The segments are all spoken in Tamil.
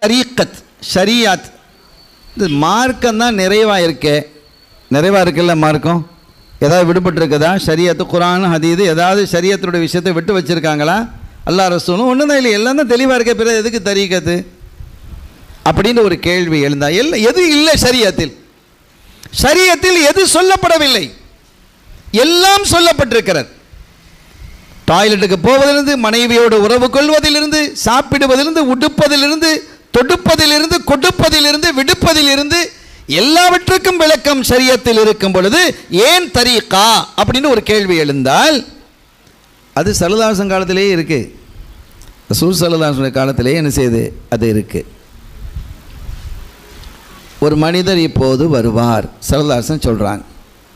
தரீக்கத் ஷரியாத் இது மார்க்கம் தான் நிறைவாக இருக்குல்ல மார்க்கம் ஏதாவது விடுபட்டுருக்குதா ஷரியத்து குரான் ஹதீது ஏதாவது ஷரியத்துடைய விஷயத்தை விட்டு வச்சுருக்காங்களா அல்லாஹ் ரசூலும் ஒன்றும் தான் இல்லை எல்லாம் தான் தெளிவாக இருக்க பிறகு எதுக்கு தரீக்கத்து அப்படின்னு ஒரு கேள்வி எழுந்தா எது இல்லை ஷரியத்தில் எது சொல்லப்படவில்லை எல்லாம் சொல்லப்பட்டிருக்கிறது டாய்லெட்டுக்கு போவதிலிருந்து மனைவியோடு உறவு கொள்வதிலிருந்து சாப்பிடுவதிலிருந்து உடுப்பதிலிருந்து தொடுப்பதிலிருந்து கொடுப்பதிலிருந்து விடுப்பதிலிருந்து எல்லாவற்றுக்கும் விளக்கம் ஷரியத்தில் இருக்கும் பொழுது ஏன் தரீகா அப்படின்னு ஒரு கேள்வி எழுந்தால் அது ஸல்லல்லாஹு காலத்திலேயே இருக்கு ரசூல் ஸல்லல்லாஹு காலத்திலேயே என்ன செய்யுது அது இருக்கு ஒரு மனிதர் இப்போது வருவார் ஸல்லல்லாஹு சொல்றாங்க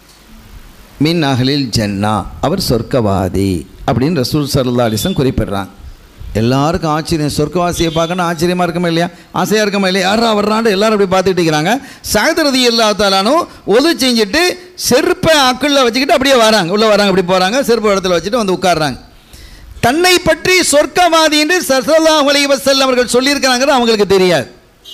மின் அஹ்லில் ஜன்னா அவர் சொர்க்கவாதி அப்படின்னு ரசூல் ஸல்லல்லாஹு அலைஹி வஸல்லம் குறிப்பிடுறாங்க எல்லாருக்கும் ஆச்சரியம் சொர்க்கவாசியை பார்க்கணும் ஆச்சரியமாக இருக்குமா இல்லையா ஆசையாக இருக்குமா இல்லையா யாரா வர்றாண்டு எல்லாரும் அப்படி பார்த்துட்டு இருக்கிறாங்க சஅத் ரலியல்லாஹு தஆலானு ஒது செஞ்சுட்டு செருப்பை அக்குள்ள வச்சுக்கிட்டு அப்படியே வராங்க உள்ளே வராங்க அப்படி போகிறாங்க செருப்பு இடத்துல வச்சுட்டு வந்து உட்கார்றாங்க தன்னை பற்றி சொர்க்கவாதி என்று ஸல்லல்லாஹு அலைஹி வஸல்லம் அவர்கள் சொல்லியிருக்கிறாங்க அவங்களுக்கு தெரியாது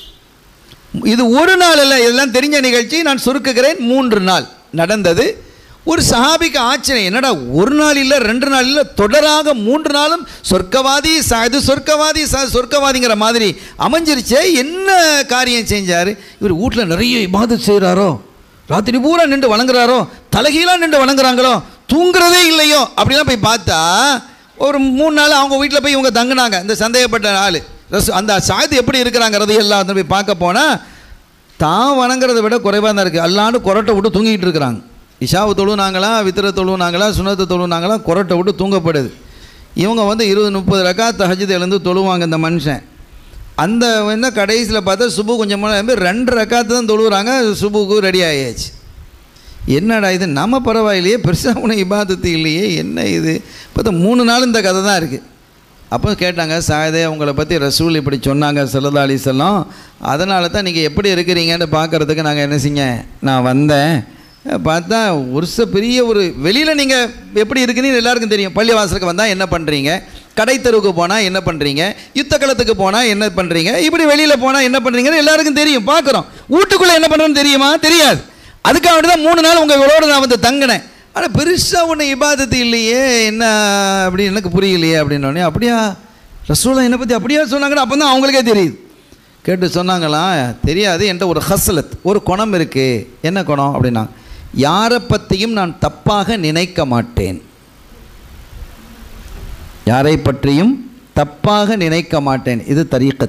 இது ஒரு நாள் இல்லை இதெல்லாம் தெரிஞ்ச நிகழ்ச்சி நான் சுருக்குகிறேன் 3 நாள் நடந்தது ஒரு சஹாபிக்கு ஆச்சரியம் என்னடா ஒரு நாள் இல்லை 2 நாள் இல்லை தொடராக 3 நாளும் சொர்க்கவாதி சாது சொர்க்கவாதி சொர்க்கவாதிங்கிற மாதிரி அமைஞ்சிருச்சே என்ன காரியம் செஞ்சார் இவர் வீட்டில் நிறைய இபாதத் செய்கிறாரோ ராத்திரி பூரா நின்று வணங்குறாரோ தலகீழாக நின்று வணங்குறாங்களோ தூங்குறதே இல்லையோ அப்படிலாம் போய் பார்த்தா ஒரு 3 நாள் அவங்க வீட்டில் போய் இவங்க தங்கினாங்க இந்த சந்தேகப்பட்ட ஆள் அந்த சாது எப்படி இருக்கிறாங்கிறது எல்லாம் போய் பார்க்க போனால் தான் வணங்குறதை விட குறைவாக தான் இருக்குது அல்லாண்டு கொரட்டை விட்டு தூங்கிட்டு இருக்கிறாங்க இஷாவை தொழுனாங்களா வித்திர தொழுனாங்களா சுனத்தை தொழுனாங்களா கொரட்டை விட்டு தூங்கப்படுது இவங்க வந்து 20-30 ரக்காத் தஹஜ்ஜுத் எழுந்து தொழுவாங்க இந்த மனுஷன் அந்த வந்து கடைசியில் பார்த்தா சுபு கொஞ்சம் 2 ரக்காத்து தான் தொழுகிறாங்க சுபுக்கு ரெடி ஆகியாச்சு என்னடா இது நம்ம பரவாயில்லையே பெருசாக உனக்கு இபாதத்து இல்லையே என்ன இது பார்த்தா 3 நாள் இந்த கதை தான் இருக்குது அப்போ கேட்டாங்க சாயதே உங்களை பற்றி ரசூல் இப்படி சொன்னாங்க ஸல்லல்லாஹு அலைஹி வஸல்லம் அதனால தான் நீங்கள் எப்படி இருக்கிறீங்கன்னு பார்க்குறதுக்கு நாங்கள் என்ன செஞ்சேன் நான் வந்தேன் பார்த்தா பெரிய ஒரு வெளியில் நீங்கள் எப்படி இருக்குன்னு எல்லாருக்கும் தெரியும் பள்ளிவாசலுக்கு வந்தால் என்ன பண்ணுறீங்க கடை தெருவுக்கு போனால் என்ன பண்ணுறீங்க யுத்த களத்துக்கு போனால் என்ன பண்ணுறீங்க இப்படி வெளியில் போனால் என்ன பண்ணுறீங்கன்னு எல்லாருக்கும் தெரியும் பார்க்குறோம் வீட்டுக்குள்ளே என்ன பண்ணுறோன்னு தெரியுமா தெரியாது அதுக்காக தான் 3 நாள் உங்களோட நான் வந்து தங்கினேன் ஆனால் பெருசாக ஒன்று இபாதத்து இல்லையே என்ன அப்படி எனக்கு புரியலையே அப்படின்னோடனே அப்படியா ரசூலை என்னை பற்றி அப்படியா சொன்னாங்கன்னா அப்போ தான் அவங்களுக்கே தெரியுது கேட்டு சொன்னாங்களாம் தெரியாது என்கிட்ட ஒரு ஹஸ்லத் ஒரு குணம் இருக்குது என்ன குணம் அப்படின்னா யாரை பற்றியும் நான் தப்பாக நினைக்க மாட்டேன் யாரை பற்றியும் தப்பாக நினைக்க மாட்டேன் இது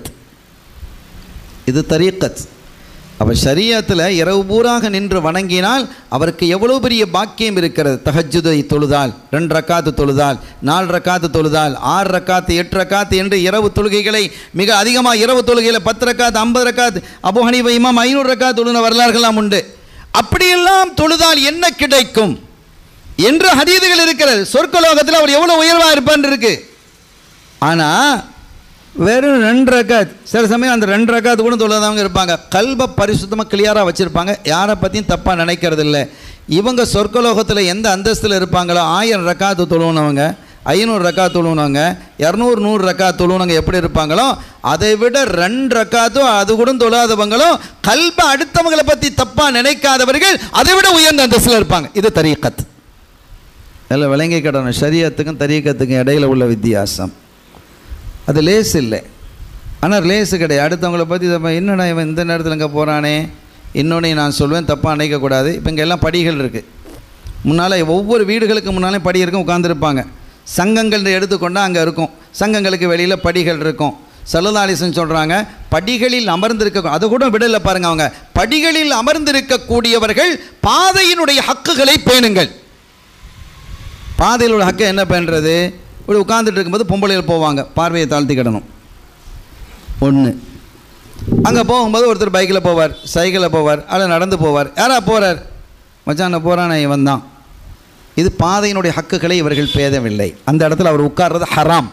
தரீக்கத் அப்போ ஷரியத்தில் இரவு பூராக நின்று வணங்கினால் அவருக்கு எவ்வளோ பெரிய பாக்கியம் இருக்கிறது தஹஜ்ஜுதை தொழுதால் 2 ரக்காத்து தொழுதால் 4 ரக்காத்து தொழுதால் 6 ரக்காத்து 8 ரக்காத்து என்று இரவு தொழுகைகளை மிக அதிகமாக இரவு தொழுகையில் 10 ரக்காத்து 50 ரக்காத்து அபூ ஹனீஃபா இமாம் 500 ரக்காத்து தொழுன வரலாறுகள்லாம் உண்டு அப்படியெல்லாம் தொழுதால் என்ன கிடைக்கும் என்று ஹதீதுகள் இருக்கிறது சொர்க்கலோகத்தில் அவர் எவ்வளோ உயர்வாக இருப்பான்னு இருக்கு ஆனால் வெறும் 2 ரக்காத் சில சமயம் அந்த 2 ரக்காத்து கூட தொழுதாதவங்க இருப்பாங்க கல்பை பரிசுத்தமாக கிளியராக வச்சுருப்பாங்க யாரை பற்றியும் தப்பாக நினைக்கிறது இல்லை இவங்க சொர்க்கலோகத்தில் எந்த அந்தஸ்தில் இருப்பாங்களோ 1000 ரக்காத்து தொழுனவங்க 500 ரக்காத் தொழுனவங்க 200-100 ரக்காத் தொழுனவங்க எப்படி இருப்பாங்களோ அதை விட 2 ரக்காத்தும் அது கூட தொழாதவங்களும் கல்பை அடுத்தவங்களை பற்றி தப்பாக நினைக்காதவர்கள் அதை விட உயர்ந்த அந்தஸ்தில் இருப்பாங்க இது தரீக்கத் எல்லாம் விளங்கி கிடணும் ஷரியத்துக்கும் தரீக்கத்துக்கும் இடையில் உள்ள வித்தியாசம் அது லேஸ் இல்லை ஆனால் லேஸு கிடையாது அடுத்தவங்களை பற்றி என்னடா இவன் இந்த நேரத்தில் இங்கே போகிறானே இன்னொன்று நான் சொல்வேன் தப்பாக நினைக்கக்கூடாது இப்போ இங்கே எல்லாம் படிகள் இருக்குது முன்னால் ஒவ்வொரு வீடுகளுக்கு முன்னாலே படி இருக்கும் உட்காந்துருப்பாங்க சங்கங்கள் எடுத்துக்கொண்டால் அங்கே இருக்கும் சங்கங்களுக்கு வெளியில் படிகள் இருக்கும் ஸல்லல்லாஹு அலைஹி வஸல்லம் சொல்கிறாங்க படிகளில் அமர்ந்திருக்க அதை கூட விடலை பாருங்கள் அவங்க படிகளில் அமர்ந்திருக்கக்கூடியவர்கள் பாதையினுடைய ஹக்குகளை பேணுங்கள் பாதையில் உள்ள ஹக்கை என்ன பண்ணுறது இப்படி உட்காந்துட்டு இருக்கும்போது பொம்பளைகள் போவாங்க பார்வையை தாழ்த்திக்கிடணும் ஒன்று அங்கே போகும்போது ஒருத்தர் பைக்கில் போவார் சைக்கிளில் போவார் அல்ல நடந்து போவார் யாரா போகிறார் மச்சான போகிறானே இவன் தான் இது பாதையினுடைய ஹக்குகளை இவர்கள் பேதவில்லை அந்த இடத்துல அவர் உட்கார்றது ஹராம்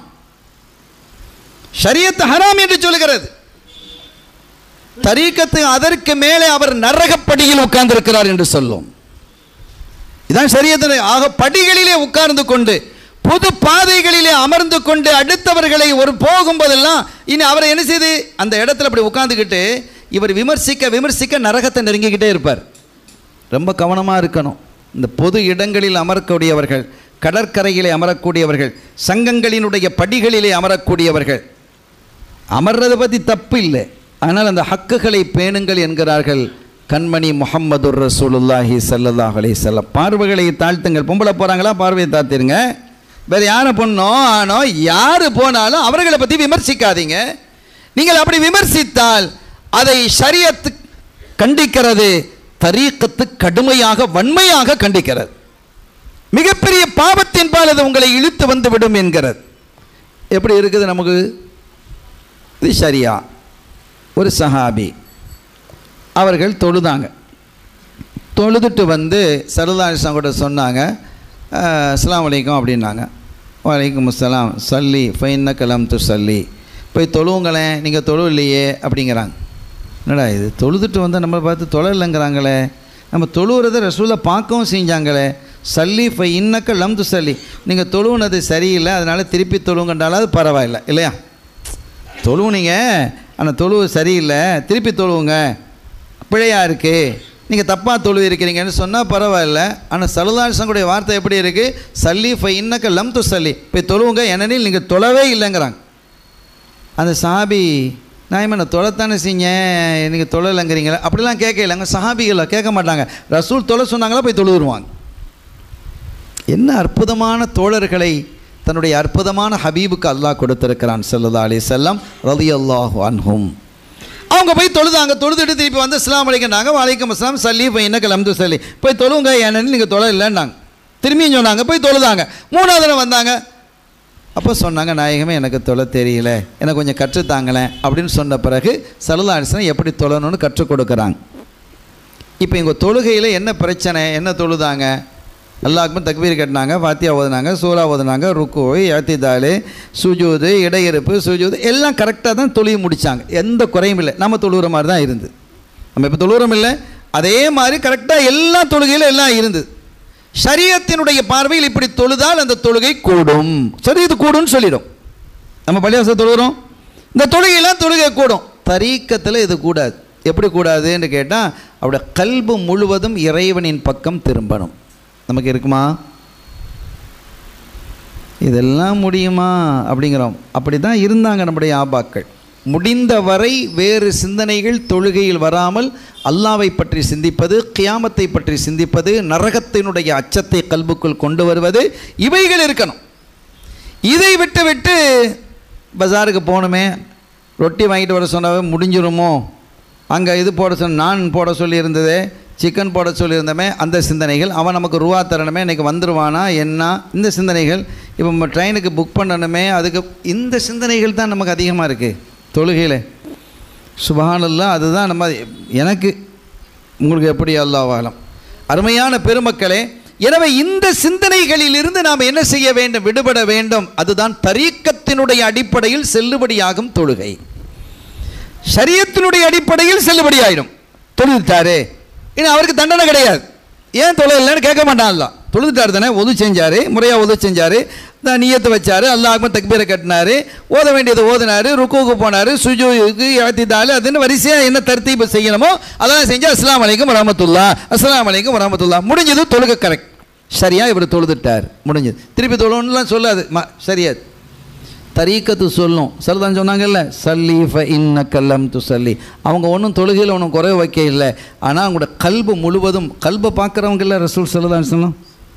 ஷரியத் ஹராம் என்று சொல்லுகிறது தரீக்கத்து அதற்கு மேலே அவர் நரகப்படியில் உட்கார்ந்திருக்கிறார் என்று சொல்லும் இதான் ஷரியத் ஆக படிகளிலே உட்கார்ந்து கொண்டு பொது பாதைகளிலே அமர்ந்து கொண்டு அடுத்தவர்களை ஒரு போகும்போதெல்லாம் இனி அவரை என்ன செய்து அந்த இடத்துல அப்படி உட்காந்துக்கிட்டு இவர் விமர்சிக்க நரகத்தை நெருங்கிக்கிட்டே இருப்பார். ரொம்ப கவனமாக இருக்கணும். இந்த பொது இடங்களில் அமரக்கூடியவர்கள், கடற்கரையிலே அமரக்கூடியவர்கள், சங்கங்களினுடைய படிகளிலே அமரக்கூடியவர்கள், அமர்றதை பற்றி தப்பு இல்லை. ஆனால் அந்த ஹக்குகளை பேணுங்கள் என்கிறார்கள் கண்மணி முஹம்மதுர் ரசூலுல்லாஹி ஸல்லல்லாஹு அலைஹி வஸல்லம். பார்வைகளை தாழ்த்துங்கள். பொம்பளை போகிறாங்களா, பார்வையை தாழ்த்திருங்க. வேறு யாரை பொண்ணோ ஆனோ யார் போனாலும் அவர்களை பற்றி விமர்சிக்காதீங்க. நீங்கள் அப்படி விமர்சித்தால் அதை ஷரியத்து கண்டிக்கிறது, தரீக்கத்து கடுமையாக வன்மையாக கண்டிக்கிறது. மிகப்பெரிய பாவத்தின்பால் அது உங்களை இழுத்து வந்து விடும் என்கிறது. எப்படி இருக்குது நமக்கு இது சரியா? ஒரு சஹாபி அவர்கள் தொழுதாங்க. தொழுதுட்டு வந்து ஸல்லல்லாஹு அலைஹி வஸல்லம் கூட சொன்னாங்க, அஸ்ஸலாமு அலைக்கும் அப்படின்னாங்க. வலைக்கும் அஸ்ஸலாம், சல்லி ஃபைன்னக லம் துஸல்லி, போய் தொழுவுங்களேன், நீங்கள் தொழுவில்லையே அப்படிங்கிறாங்க. என்னடா இது, தொழுதுட்டு வந்து நம்மளை பார்த்து தொழலைங்கிறாங்களே, நம்ம தொழுவுறதை ரசூலை பார்க்கவும் செஞ்சாங்களே. சல்லி ஃபைன்னக லம் துஸல்லி, நீங்கள் தொழுவுனது சரியில்லை, அதனால் திருப்பி தொழுவுங்கன்றாலும் அது பரவாயில்லை இல்லையா? தொழுவுனீங்க, ஆனால் தொழுவு சரியில்லை, திருப்பி தொழுவுங்க, பிழையாக இருக்குது, நீங்கள் தப்பாக தொழுவு இருக்கிறீங்கன்னு சொன்னால் பரவாயில்ல. ஆனால் ஸல்லல்லாஹு அலைஹி வஸல்லம் வார்த்தை எப்படி இருக்குது? சல்லி ஃபைன்னக லம் துஸல்லி, போய் தொழுவுங்க, ஏனெனில் நீங்கள் தொழவே இல்லைங்கிறாங்க. அந்த சஹாபி, நான் என்ன தொலைத்தானே செஞ்சேன், நீங்கள் தொழலைங்கிறீங்களா அப்படிலாம் கேட்க இல்லைங்க. சஹாபிகளை கேட்க மாட்டாங்க. ரசூல் தொலை சொன்னாங்களா போய் தொழுதுருவாங்க. என்ன அற்புதமான தோழர்களை தன்னுடைய அற்புதமான ஹபீபுக்கு அல்லாஹ் கொடுத்திருக்கிறான் ஸல்லல்லாஹு அலைஹி வஸல்லம் ரலியல்லாஹு அன்ஹும். அவங்க போய் தொழுதாங்க. தொழுதுட்டு திருப்பி வந்து அஸ்ஸலாமு அலைக்கும்னாங்க. வலைக்கும் அஸ்ஸலாம், சல்லி ஃபைன்னக லம் துஸல்லி, போய் தொழுவுங்க, ஏனெனில் நீங்கள் தொலை இல்லைன்னாங்க. திரும்பியும் சொன்னாங்க, போய் தொழுதாங்க. 3வது தடவை வந்தாங்க. அப்போ சொன்னாங்க, நாயகமே எனக்கு தொலை தெரியல, எனக்கு கொஞ்சம் கற்றுத்தாங்களேன் அப்படின்னு சொன்ன பிறகு ஸல்லல்லாஹு அலைஹி வஸல்லம் எப்படி தொழணும்னு கற்றுக் கொடுக்குறாங்க. இப்போ இங்கே தொழுகையில் என்ன பிரச்சனை? என்ன தொழுதாங்க? அல்லாஹ்வுக்கு தக்பீர் கட்டினாங்க, ஃபாத்தியா ஓதுனாங்க, சூரா ஓதுனாங்க, ருக்கு, இஅ்திதாலு, சுஜூது, இடையிருப்பு, சுஜூது எல்லாம் கரெக்டாக தான் தொழுகி முடித்தாங்க. எந்த குறையும் இல்லை. நம்ம தொழுகிற மாதிரி தான் இருந்தது. நம்ம இப்போ தொழுகிறோம் இல்லை, அதே மாதிரி கரெக்டாக எல்லா தொழுகையிலும் எல்லாம் இருந்தது. ஷரியத்தினுடைய பார்வையில் இப்படி தொழுதால் அந்த தொழுகை கூடும். சரி, இது கூடும்னு சொல்லிடும். நம்ம பள்ளிவாசல் தொழுகிறோம், இந்த தொழுகையெல்லாம் தொழுகை கூடும். தரீக்கத்தில் இது கூடாது. எப்படி கூடாதுன்னு கேட்டால், அவருடைய கல்பு முழுவதும் இறைவனின் பக்கம் திரும்பணும். நமக்கு இருக்குமா? இதெல்லாம் முடியுமா அப்படிங்கிறோம். அப்படி தான் இருந்தாங்க நம்முடைய ஆபாக்கள். முடிந்தவரை வேறு சிந்தனைகள் தொழுகையில் வராமல் அல்லாவை பற்றி சிந்திப்பது, கியாமத்தை பற்றி சிந்திப்பது, நரகத்தினுடைய அச்சத்தை கல்புக்குள் கொண்டு வருவது, இவைகள் இருக்கணும். இதை விட்டு விட்டு பஜாருக்கு போகணுமே, ரொட்டி வாங்கிட்டு வர சொன்னாவே முடிஞ்சிருமோ, அங்கே இது போட நான் போட சொல்லியிருந்ததே, சிக்கன் போட சொல்லியிருந்தமே, அந்த சிந்தனைகள், அவன் நமக்கு ரூபா தரணுமே, இன்றைக்கி வந்துடுவானா என்ன, இந்த சிந்தனைகள், இப்போ நம்ம ட்ரெயினுக்கு புக் பண்ணணுமே, அதுக்கு இந்த சிந்தனைகள் தான் நமக்கு அதிகமாக இருக்குது தொழுகையில். சுப்ஹானல்லாஹ். அதுதான் நம்ம எனக்கு உங்களுக்கு எப்படி அல்லாஹ் ஆலம். அருமையான பெருமக்களே, எனவே இந்த சிந்தனைகளிலிருந்து நாம் என்ன செய்ய வேண்டும்? விடுபட வேண்டும். அதுதான் தரீக்கத்தினுடைய அடிப்படையில் செல்லுபடியாகும் தொழுகை. ஷரியத்தினுடைய அடிப்படையில் செல்லுபடியாயிடும். தொழுதுட்டாரு, இனி அவருக்கு தண்டனை கிடையாது. ஏன் தொலை இல்லைன்னு கேட்க மாட்டான்ல. தொழுதுட்டார் தானே, ஒது செஞ்சார், முறையாக ஒது செஞ்சார், தான் நியத்து வச்சார், அல்லாஹ்வுக்கு தக்பீரை கட்டினார், ஓத வேண்டியது ஓதினார், ருக்குவுக்கு போனார், சுஜூதுக்கு இஅ்திதால், அதுன்னு வரிசையாக என்ன தர்த்தீபு செய்யணுமோ அதெல்லாம் செஞ்சால் அஸ்ஸலாமு அலைக்கும் வரஹ்மத்துல்லாஹ், அஸ்ஸலாமு அலைக்கும் வரஹ்மத்துல்லாஹ், முடிஞ்சது. தொழுகை கரெக்ட், சரியா இவர் தொழுதுட்டார், முடிஞ்சது. திருப்பி தொழுணுலாம் சொல்லாது, சரியா தரீக்கத்து சொல்லும். சரிதான் சொன்னாங்கல்ல, சல்லி ஃபஇன்னக லம் துஸல்லி. அவங்க ஒன்றும் தொழுகையில் ஒன்றும் குறைவு வைக்க இல்லை. ஆனால் அவங்களோட கல்பு முழுவதும், கல்பை பார்க்குறவங்க இல்லை ரசூல் ஸல்லல்லாஹு அலைஹி வஸல்லம்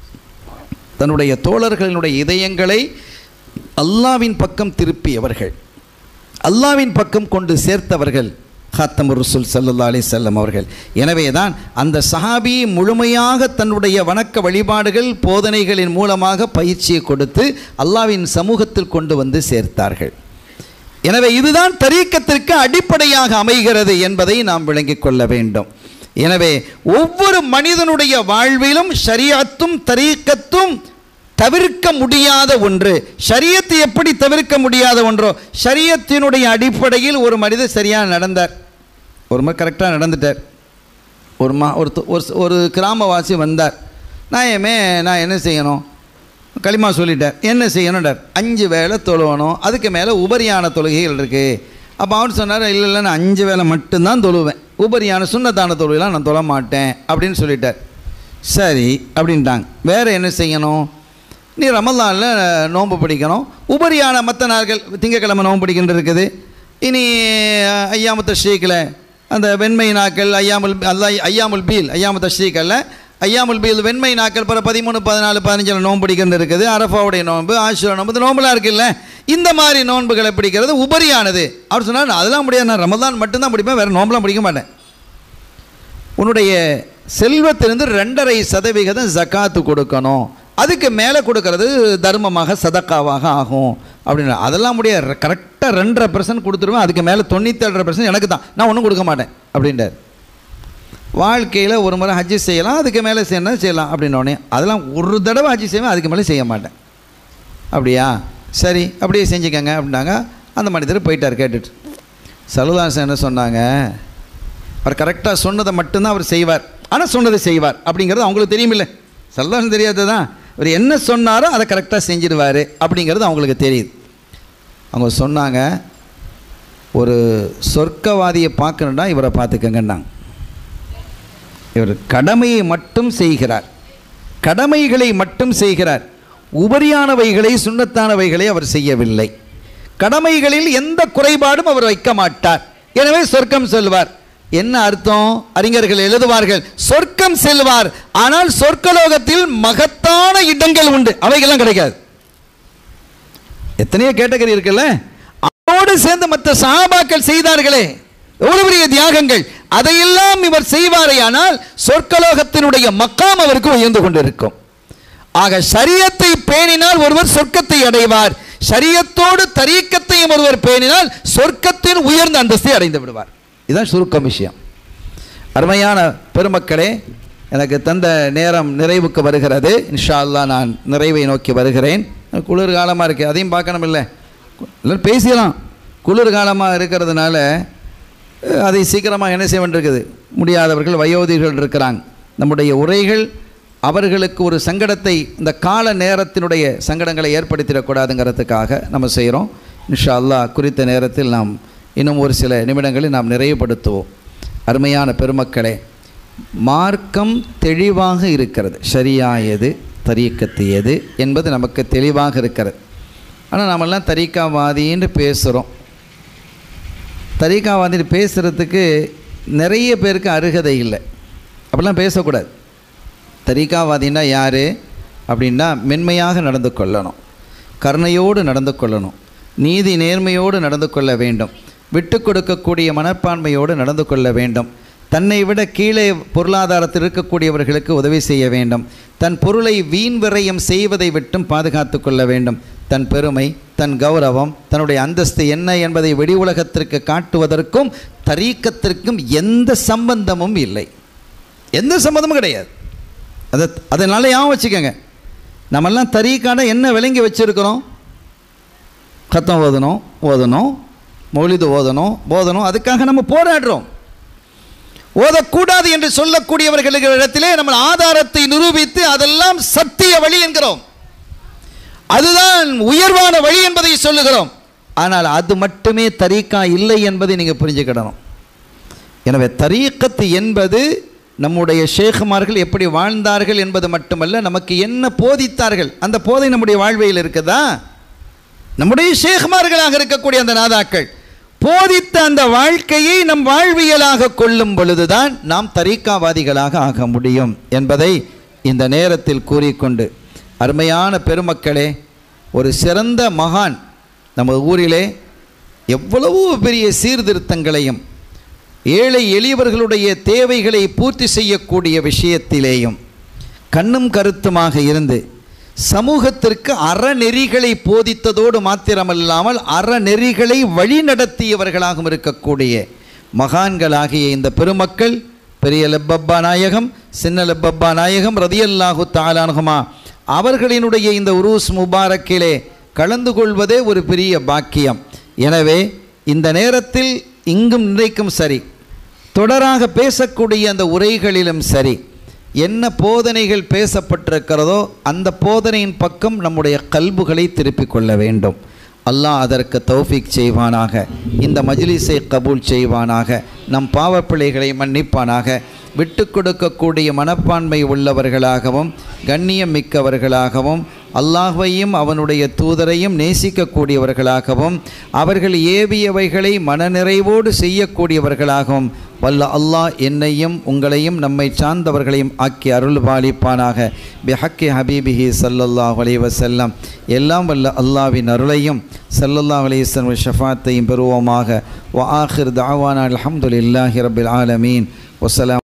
தன்னுடைய தோழர்களினுடைய இதயங்களை அல்லாவின் பக்கம் திருப்பியவர்கள், அல்லாவின் பக்கம் கொண்டு சேர்த்தவர்கள் ஹாத்தமுர் ரசூல் ஸல்லல்லாஹு அலைஹி வஸல்லம் அவர்கள். எனவே தான் அந்த சஹாபி முழுமையாக தன்னுடைய வணக்க வழிபாடுகள் போதனைகளின் மூலமாக பயிற்சியை கொடுத்து அல்லாவின் சமூகத்தில் கொண்டு வந்து சேர்த்தார்கள். எனவே இதுதான் தரீக்கத்திற்கு அடிப்படையாக அமைகிறது என்பதை நாம் விளங்கிக் கொள்ள வேண்டும். எனவே ஒவ்வொரு மனிதனுடைய வாழ்விலும் ஷரியத்தும் தரீக்கத்தும் தவிர்க்க முடியாத ஒன்று. ஷரியத்து எப்படி தவிர்க்க முடியாத ஒன்றோ, ஷரியத்தினுடைய அடிப்படையில் ஒரு மனிதர் சரியாக நடந்தார், ஒரு மாதிரி கரெக்டாக நடந்துட்டார். ஒரு கிராமவாசி வந்தார், நான் என்ன செய்யணும், களிமா சொல்லிட்டார். என்ன செய்யணும்டார்? 5 வேளை தொழுவணும், அதுக்கு மேலே உபரியான தொழுகைகள் இருக்குது. அப்போ அவர் சொன்னார், இல்லை நான் 5 வேளை மட்டும்தான் தொழுவேன், உபரியான சுன்னத்தான தொழுகைலாம் நான் தொழ மாட்டேன் அப்படின்னு சொல்லிட்டார். சரி அப்படின்ட்டாங்க. வேறு என்ன செய்யணும்? நீ ரமலானில் நோன்பு பிடிக்கணும், உபரியான மற்ற நாட்கள் திங்கக்கிழமை நோன்பு பிடிக்கின்ற இருக்குது. இனி ஐயாமு தஷ்ரீக்கில் அந்த வெண்மை நாட்கள் ஐயாமுல் பீல் ஐயாமு தஷ்ரீக்கில் ஐயாமுல் பீல் வெண்மை நாட்கள் பிற 13, 14, 15 நோன்பு பிடிக்கிறது இருக்குது. அரஃபாவுடைய நோன்பு, ஆஷுரா நோன்பு, நோன்புலாம் இருக்குல்ல, இந்த மாதிரி நோன்புகளை பிடிக்கிறது உபரியானது. அவர் சொன்னார், அதெல்லாம் முடியாது, நான் ரமதான் மட்டும்தான் பிடிப்பேன், வேறு நோன்புலாம் பிடிக்க மாட்டேன். உன்னுடைய செல்வத்திலிருந்து 2.5% ஜக்காத்து கொடுக்கணும், அதுக்கு மேலே கொடுக்கறது தர்மமாக சதக்காவாக ஆகும் அப்படின்னா. அதெல்லாம் முடியாது, கரெக்டாக 2.5% கொடுத்துருவேன், அதுக்கு மேலே 97% எனக்கு தான், நான் ஒன்றும் கொடுக்க மாட்டேன் அப்படின்றார். வாழ்க்கையில் ஒரு முறை ஹஜ்ஜி செய்யலாம், அதுக்கு மேலே செய்யலாம் அப்படின்னோடனே, அதெல்லாம் ஒரு தடவை ஹஜ்ஜி செய்வேன், அதுக்கு மேலே செய்ய மாட்டேன். அப்படியா, சரி அப்படியே செஞ்சுக்கங்க அப்படின்னாங்க. அந்த மனிதர் போயிட்டார் கேட்டுட்டு. சலுதாசன் என்ன சொன்னாங்க, அவர் கரெக்டாக சொன்னதை மட்டும்தான் அவர் செய்வார், ஆனால் சொன்னதை செய்வார் அப்படிங்கிறது அவங்களுக்கு தெரியுமில்லை. சலுதாசன் தெரியாது தான், அவர் என்ன சொன்னாரோ அதை கரெக்டாக செஞ்சிடுவார் அப்படிங்கிறது அவங்களுக்கு தெரியுது. அவங்க சொன்னாங்க, ஒரு சொர்க்கவாதியை பார்க்கணுன்னா இவரை பார்த்துக்கங்கன்னாங்க. இவர் கடமையை மட்டும் செய்கிறார், கடமைகளை மட்டும் செய்கிறார், உபரியானவைகளை சுன்னத்தானவைகளை அவர் செய்யவில்லை. கடமைகளில் எந்த குறைபாடும் அவர் வைக்க மாட்டார், எனவே சொர்க்கம் செல்வார். என்ன அர்த்தம்? அறிஞர்கள் எழுதுவார்கள், சொர்க்கம் செல்வார், ஆனால் சொர்க்கலோகத்தில் மகத்தான இடங்கள் உண்டு, அவைகள்லாம் கிடைக்காது. எத்தனையோ கேட்டகரி இருக்குல்ல, அதோடு சேர்ந்து மற்ற சஹாபாக்கள் செய்தார்களே எவ்வளவு பெரிய தியாகங்கள், அதையெல்லாம் இவர் செய்வாரே, ஆனால் சொர்க்கலோகத்தினுடைய மக்காம் அவருக்கு உயர்ந்து கொண்டிருக்கும். ஆக ஷரியத்தை பேணினால் ஒருவர் சொர்க்கத்தை அடைவார், ஷரியத்தோடு தரீக்கத்தையும் ஒருவர் பேணினால் சொர்க்கத்தின் உயர்ந்த அந்தஸ்தை அடைந்து விடுவார். இதுதான் சுருக்கம் விஷயம். அருமையான பெருமக்களே, எனக்கு தந்த நேரம் நிறைவுக்கு வருகிறது. இன்ஷா அல்லாஹ் நான் நிறைவை நோக்கி வருகிறேன். குளிர்காலமாக இருக்குது, அதையும் பார்க்கணும் இல்லை, எல்லோரும் பேசிடலாம். குளிர்காலமாக இருக்கிறதுனால அதை சீக்கிரமாக என்ன செய்ய வேண்டியிருக்குது, முடியாதவர்கள் வயோதிகர்கள் இருக்கிறாங்க. நம்முடைய உரைகள் அவர்களுக்கு ஒரு சங்கடத்தை, இந்த கால நேரத்தினுடைய சங்கடங்களை ஏற்படுத்திடக்கூடாதுங்கிறதுக்காக நம்ம செய்கிறோம். இன்ஷா அல்லாஹ் குறித்த நேரத்தில் நாம் இன்னும் ஒரு சில நிமிடங்களை நாம் நிறைவுபடுத்துவோம். அருமையான பெருமக்களே, மார்க்கம் தெளிவாக இருக்கிறது, ஷரியா எது தரீக்கத்து எது என்பது நமக்கு தெளிவாக இருக்கிறது. ஆனால் நம்மெல்லாம் தரீக்காவாதின்னு பேசுகிறோம். தரீக்காவாதின்னு பேசுகிறதுக்கு நிறைய பேருக்கு அருகதை இல்லை, அப்படிலாம் பேசக்கூடாது. தரீக்காவாதின்னா யார் அப்படின்னா, மென்மையாக நடந்து கொள்ளணும், கருணையோடு நடந்து கொள்ளணும், நீதி நேர்மையோடு நடந்து கொள்ள வேண்டும், விட்டு கொடுக்கக்கூடிய மனப்பான்மையோடு நடந்து கொள்ள வேண்டும், தன்னை விட கீழே பொருளாதாரத்தில் இருக்கக்கூடியவர்களுக்கு உதவி செய்ய வேண்டும், தன் பொருளை வீண் விரயம் செய்வதை விட்டும் பாதுகாத்து கொள்ள வேண்டும், தன் பெருமை, தன் கௌரவம், தன்னுடைய அந்தஸ்து என்ன என்பதை வெளி உலகத்திற்கு காட்டுவதற்கும் தரீக்கத்திற்கும் எந்த சம்பந்தமும் இல்லை, எந்த சம்பந்தமும் கிடையாது. அதனால ஞாபகம் வச்சுக்கோங்க, நம்மெல்லாம் தரீக்கான என்ன விளங்கி வச்சுருக்கிறோம், கத்தம் ஓதணும், மௌலிது ஓதணும், அதுக்காக நம்ம போராடுறோம். ஓதக்கூடாது என்று சொல்லக்கூடியவர்களிடத்திலே நம்ம ஆதாரத்தை நிரூபித்து அதெல்லாம் சத்திய வழி என்கிறோம், அதுதான் உயர்வான வழி என்பதை சொல்லுகிறோம். ஆனால் அது மட்டுமே தரீக்கா இல்லை என்பதை நீங்கள் புரிஞ்சுக்கிடணும். எனவே தரீக்கத்து என்பது நம்முடைய ஷேகுமார்கள் எப்படி வாழ்ந்தார்கள் என்பது மட்டுமல்ல, நமக்கு என்ன போதித்தார்கள், அந்த போதை நம்முடைய வாழ்வையில் இருக்குதா? நம்முடைய ஷேகுமார்களாக இருக்கக்கூடிய அந்த நாதாக்கள் போதித்த அந்த வாழ்க்கையை நம் வாழ்வியலாக கொள்ளும் பொழுதுதான் நாம் தரீக்காவாதிகளாக ஆக முடியும் என்பதை இந்த நேரத்தில் கூறிக்கொண்டு, அருமையான பெருமக்களே, ஒரு சிறந்த மகான் நம்ம ஊரிலே எவ்வளவோ பெரிய சீர்திருத்தங்களையும் ஏழை எளியவர்களுடைய தேவைகளை பூர்த்தி செய்யக்கூடிய விஷயத்திலேயும் கண்ணும் கருத்துமாக இருந்து சமூகத்திற்கு அறநெறிகளை போதித்ததோடு மாத்திரமல்லாமல் அறநெறிகளை வழிநடத்தியவர்களாகவும் இருக்கக்கூடிய மகான்களாகிய இந்த பெருமக்கள் பெரிய லப்பப்பா நாயகம், சின்ன லப்பப்பா நாயகம் ரதியல்லாஹு தஆலா அன்ஹுமா அவர்களினுடைய இந்த உருஸ் முபாரக்கிலே கலந்து கொள்வதே ஒரு பெரிய பாக்கியம். எனவே இந்த நேரத்தில் இங்கும் இன்றைக்கும் சரி, தொடராக பேசக்கூடிய அந்த உரைகளிலும் சரி, என்ன போதனைகள் பேசப்பட்டிருக்கிறதோ அந்த போதனையின் பக்கம் நம்முடைய கல்புகளை திருப்பிக் கொள்ள வேண்டும். அல்லாஹ் அதற்கு தௌஃபீக் செய்வானாக. இந்த மஜ்லிஸை கபூல் செய்வானாக. நம் பாவப்பிழைகளை மன்னிப்பானாக. விட்டு கொடுக்கக்கூடிய மனப்பான்மை உள்ளவர்களாகவும் கண்ணியம் மிக்கவர்களாகவும் அல்லாஹ்வையும் அவனுடைய தூதரையும் நேசிக்கக்கூடியவர்களாகவும் அவர்கள் ஏவியவைகளை மனநிறைவோடு செய்யக்கூடியவர்களாகவும் வல்ல அல்லாஹ் என்னையும் உங்களையும் நம்மை சார்ந்தவர்களையும் ஆக்கி அருள் பாலிப்பானாக. பிஹக்கி ஹபீபிஹி ஸல்லல்லாஹு அலைஹி வஸல்லம். எல்லாம் வல்ல அல்லாஹ்வின் அருளையும் ஸல்லல்லாஹு அலைஹி வஸல்லம் ஷஃபாத்தையும் பெறுவோமாக. வ ஆகிர் தஅவானா அல்ஹம்துலில்லாஹி ரப்பில் ஆலமீன். வஸ்ஸலாம்.